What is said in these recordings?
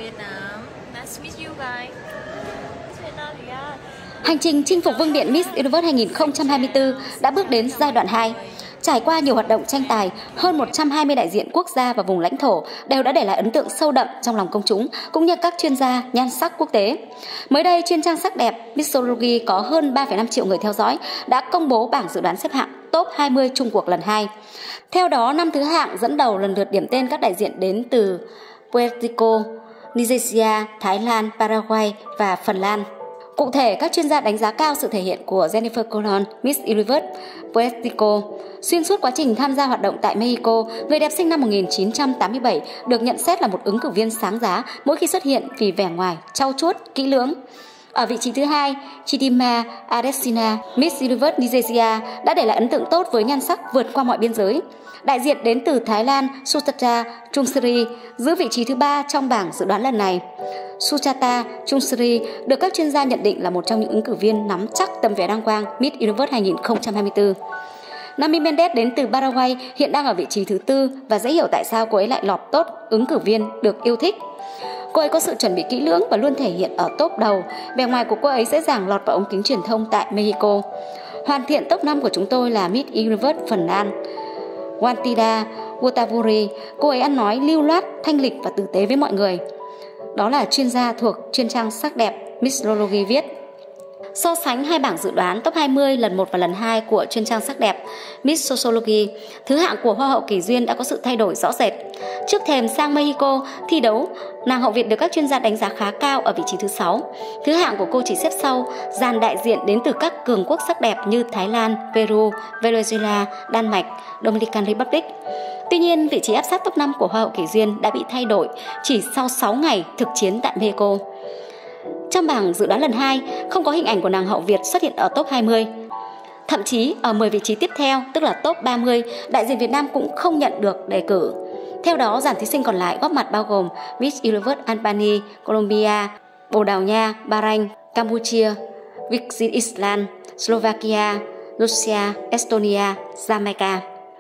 Vietnam. Nice to meet you guys. Hành trình chinh phục vương miện Miss Universe 2024 đã bước đến giai đoạn 2. Trải qua nhiều hoạt động tranh tài, hơn 120 đại diện quốc gia và vùng lãnh thổ đều đã để lại ấn tượng sâu đậm trong lòng công chúng cũng như các chuyên gia nhan sắc quốc tế. Mới đây, chuyên trang sắc đẹp Mixology có hơn 3,5 triệu người theo dõi đã công bố bảng dự đoán xếp hạng top 20 Trung cuộc lần 2. Theo đó, 5 thứ hạng dẫn đầu lần lượt điểm tên các đại diện đến từ Puerto Rico, Nigeria, Thái Lan, Paraguay và Phần Lan. Cụ thể, các chuyên gia đánh giá cao sự thể hiện của Jennifer Colon, Miss Universe Puerto Rico. Xuyên suốt quá trình tham gia hoạt động tại Mexico, người đẹp sinh năm 1987 được nhận xét là một ứng cử viên sáng giá mỗi khi xuất hiện vì vẻ ngoài trau chuốt, kỹ lưỡng. Ở vị trí thứ hai, Chidima Adesina, Miss Universe Nigeria đã để lại ấn tượng tốt với nhan sắc vượt qua mọi biên giới. Đại diện đến từ Thái Lan, Suchata Chungsri giữ vị trí thứ 3 trong bảng dự đoán lần này. Suchata Chungsri được các chuyên gia nhận định là một trong những ứng cử viên nắm chắc tấm vé đăng quang Miss Universe 2024. Nami Mendes đến từ Paraguay hiện đang ở vị trí thứ 4 và dễ hiểu tại sao cô ấy lại lọt top ứng cử viên được yêu thích. Cô ấy có sự chuẩn bị kỹ lưỡng và luôn thể hiện ở top đầu. Vẻ ngoài của cô ấy dễ dàng lọt vào ống kính truyền thông tại Mexico. Hoàn thiện top 5 của chúng tôi là Miss Universe Phần Lan, Wantida Wotavuri. Cô ấy ăn nói lưu loát, thanh lịch và tử tế với mọi người. Đó là chuyên gia thuộc chuyên trang sắc đẹp Mixology viết. So sánh hai bảng dự đoán top 20 lần 1 và lần 2 của chuyên trang sắc đẹp Mixology, thứ hạng của Hoa hậu Kỳ Duyên đã có sự thay đổi rõ rệt. Trước thềm sang Mexico thi đấu, nàng hậu Việt được các chuyên gia đánh giá khá cao ở vị trí thứ 6. Thứ hạng của cô chỉ xếp sau dàn đại diện đến từ các cường quốc sắc đẹp như Thái Lan, Peru, Venezuela, Đan Mạch, Dominican Republic. Tuy nhiên, vị trí áp sát top 5 của Hoa hậu Kỳ Duyên đã bị thay đổi chỉ sau 6 ngày thực chiến tại Mexico. Trong bảng dự đoán lần 2, không có hình ảnh của nàng hậu Việt xuất hiện ở top 20. Thậm chí, ở 10 vị trí tiếp theo, tức là top 30, đại diện Việt Nam cũng không nhận được đề cử. Theo đó, dàn thí sinh còn lại góp mặt bao gồm Miss Universe Albania, Colombia, Bồ Đào Nha, Bahrain, Campuchia, Kyrgyzstan, Slovakia, Russia, Estonia, Jamaica.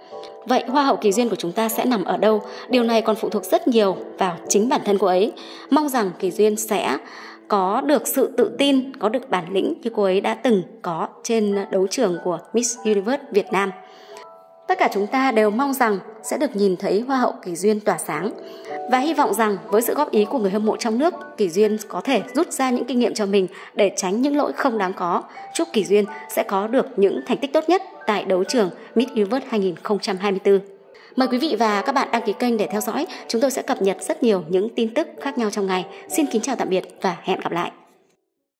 Vậy Hoa hậu Kỳ Duyên của chúng ta sẽ nằm ở đâu? Điều này còn phụ thuộc rất nhiều vào chính bản thân cô ấy. Mong rằng Kỳ Duyên sẽ có được sự tự tin, có được bản lĩnh như cô ấy đã từng có trên đấu trường của Miss Universe Việt Nam. Tất cả chúng ta đều mong rằng sẽ được nhìn thấy Hoa hậu Kỳ Duyên tỏa sáng. Và hy vọng rằng với sự góp ý của người hâm mộ trong nước, Kỳ Duyên có thể rút ra những kinh nghiệm cho mình để tránh những lỗi không đáng có. Chúc Kỳ Duyên sẽ có được những thành tích tốt nhất tại đấu trường Miss Universe 2024. Mời quý vị và các bạn đăng ký kênh để theo dõi. Chúng tôi sẽ cập nhật rất nhiều những tin tức khác nhau trong ngày. Xin kính chào tạm biệt và hẹn gặp lại.